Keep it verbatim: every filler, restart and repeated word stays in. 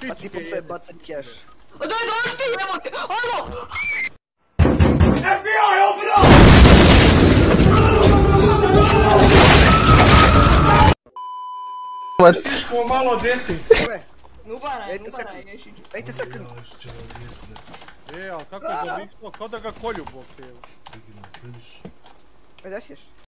A ti postaje bacem keš. Daj, daj ti, jebote! Ajmo! F B I, open up! What? Smo malo deti. Nubaraj, Dajte nubaraj, sekund. ješiću. Dajte sekund. E, ali kako je dobično, kao da ga kolju bok te. Ajde, sješ.